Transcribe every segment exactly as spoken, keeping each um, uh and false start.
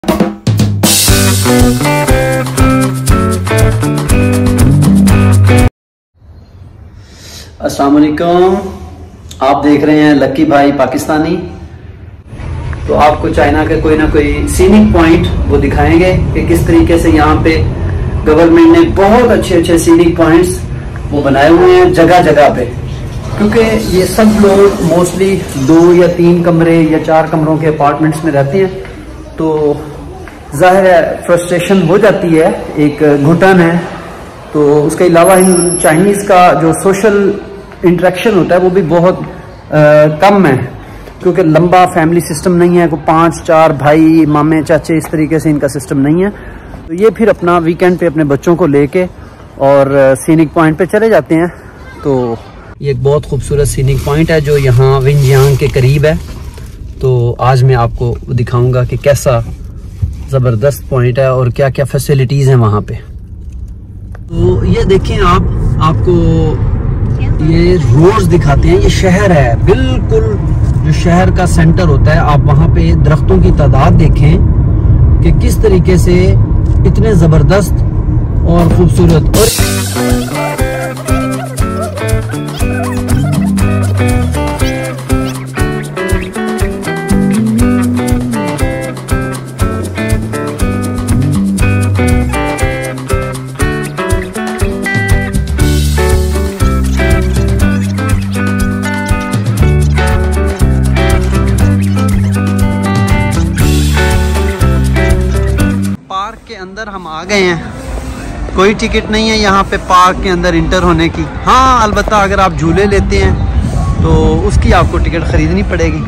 अस्सलाम वालेकुम, आप देख रहे हैं लक्की भाई पाकिस्तानी। तो आपको चाइना के कोई ना कोई सीनिक पॉइंट वो दिखाएंगे कि किस तरीके से यहाँ पे गवर्नमेंट ने बहुत अच्छे अच्छे सीनिक पॉइंट्स वो बनाए हुए हैं जगह जगह पे, क्योंकि ये सब लोग मोस्टली दो या तीन कमरे या चार कमरों के अपार्टमेंट्स में रहते हैं, तो जाहिर है फ्रस्ट्रेशन हो जाती है, एक घुटन है। तो उसके अलावा चाइनीज़ का जो सोशल इंटरेक्शन होता है वो भी बहुत आ, कम है, क्योंकि लंबा फैमिली सिस्टम नहीं है, कोई पाँच चार भाई मामे चाचे इस तरीके से इनका सिस्टम नहीं है। तो ये फिर अपना वीकेंड पे अपने बच्चों को लेके और सीनिक पॉइंट पे चले जाते हैं। तो ये एक बहुत खूबसूरत सीनिक पॉइंट है जो यहाँ विंजियांग के करीब है। तो आज मैं आपको दिखाऊंगा कि कैसा ज़बरदस्त पॉइंट है और क्या क्या फैसिलिटीज़ हैं वहाँ पे। तो ये देखें आप, आपको ये रोड्स दिखाते हैं, ये शहर है बिल्कुल, जो शहर का सेंटर होता है। आप वहाँ पे दरख्तों की तादाद देखें कि किस तरीके से इतने ज़बरदस्त और खूबसूरत। और अंदर हम आ गए हैं, कोई टिकट नहीं है यहाँ पे पार्क के अंदर इंटर होने की। हाँ, अलबत्ता अगर आप झूले लेते हैं तो उसकी आपको टिकट खरीदनी पड़ेगी।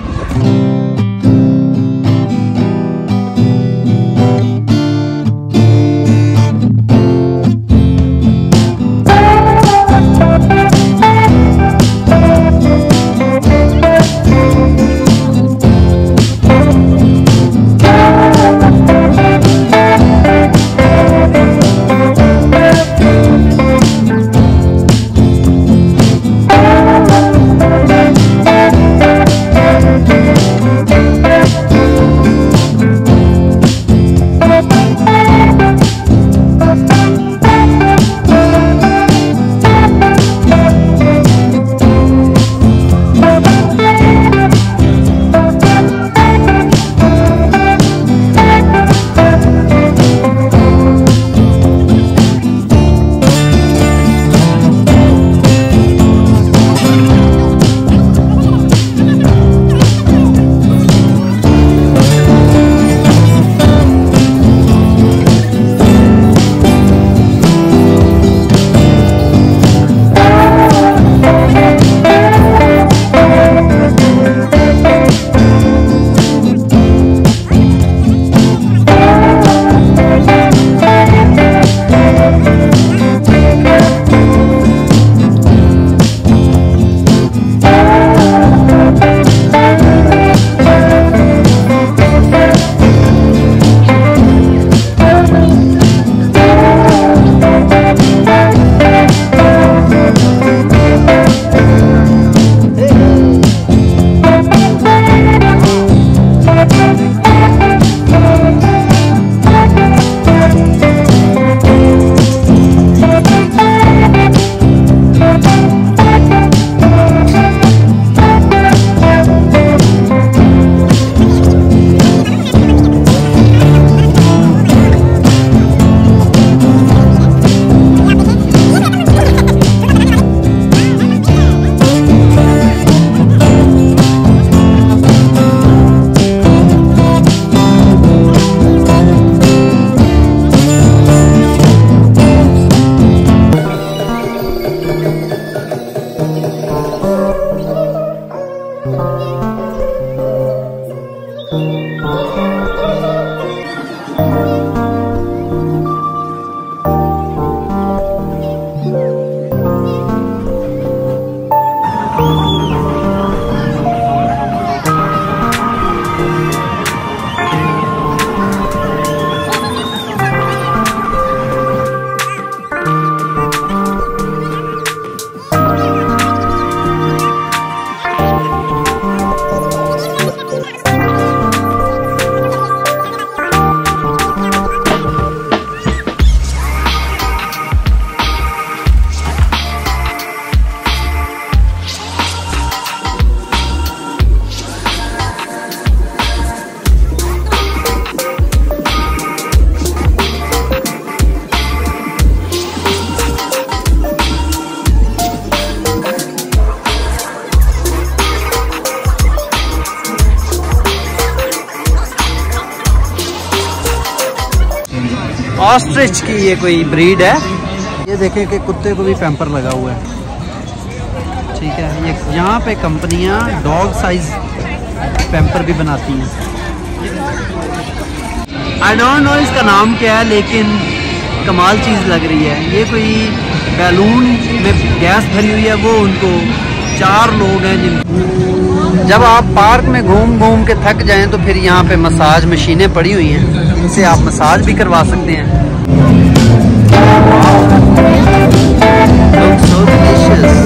ऑस्ट्रिच की ये कोई ब्रीड है। ये देखें कि कुत्ते को भी पैम्पर लगा हुआ है। ठीक है, ये यहाँ पे कंपनियाँ डॉग साइज पैम्पर भी बनाती हैं। आई डोंट नो इसका नाम क्या है, लेकिन कमाल चीज़ लग रही है। ये कोई बैलून में गैस भरी हुई है, वो उनको चार लोग हैं जिन। जब आप पार्क में घूम घूम के थक जाएं तो फिर यहाँ पे मसाज मशीनें पड़ी हुई हैं, जिनसे आप मसाज भी करवा सकते हैं। Looks so delicious.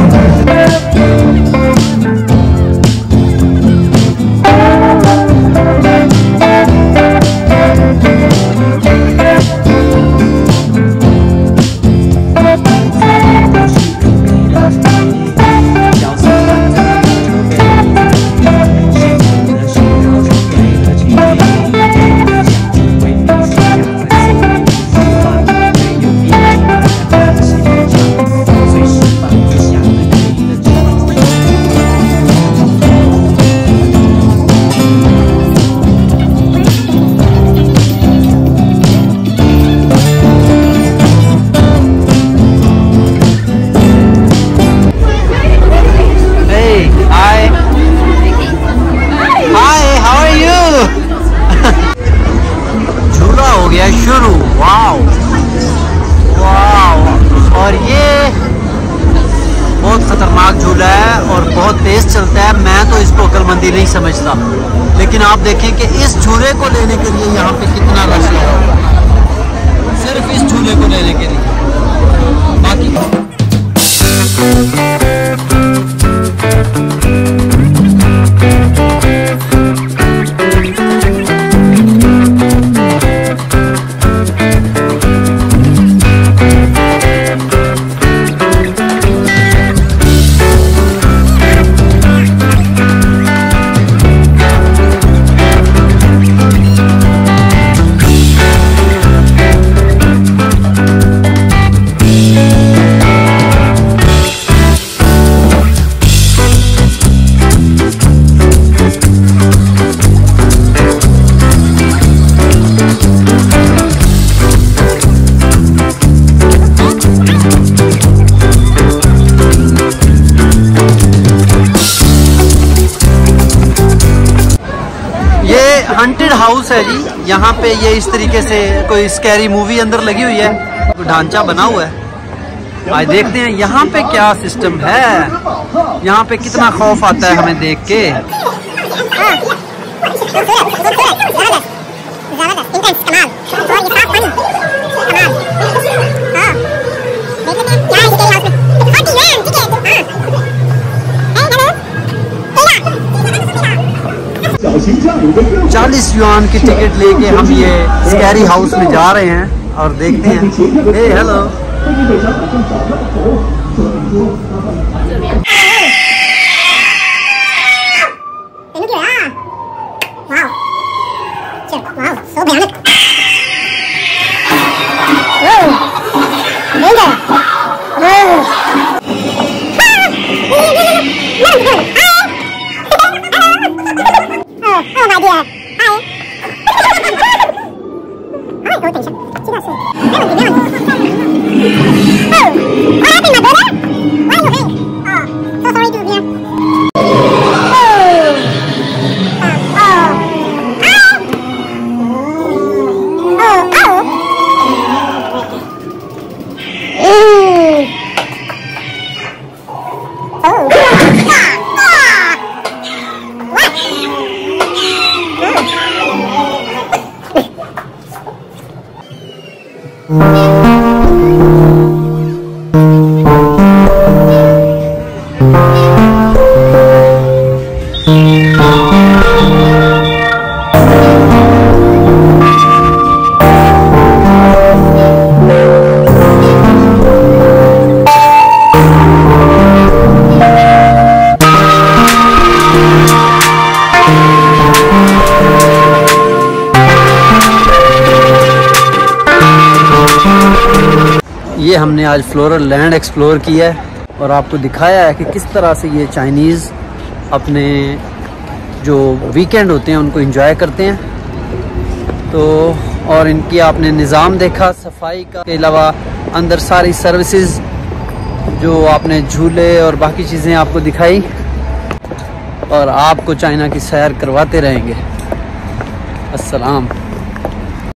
शुरू। वाओ वाओ, और ये बहुत खतरनाक झूला है और बहुत तेज चलता है। मैं तो इसको अक्लमंदी नहीं समझता, लेकिन आप देखें कि इस झूले को लेने के लिए यहाँ पे कितना रश लगा हुआ है, सिर्फ इस झूले को लेने के लिए। बाकी हंटेड हाउस है जी। यहाँ पे ये इस तरीके से कोई स्कैरी मूवी अंदर लगी हुई है, ढांचा बना हुआ है। आज देखते हैं यहाँ पे क्या सिस्टम है, यहाँ पे कितना खौफ आता है हमें देख के। चालीस युआन की टिकट लेके हम ये स्कैरी हाउस में जा रहे हैं और देखते हैं। हे हेलो, ये हमने आज फ्लोरल लैंड एक्सप्लोर किया है और आपको दिखाया है कि किस तरह से ये चाइनीज़ अपने जो वीकेंड होते हैं उनको एंजॉय करते हैं। तो और इनकी आपने निज़ाम देखा सफाई का, के अलावा अंदर सारी सर्विसेज जो आपने झूले और बाकी चीज़ें आपको दिखाई, और आपको चाइना की सैर करवाते रहेंगे। अस्सलाम।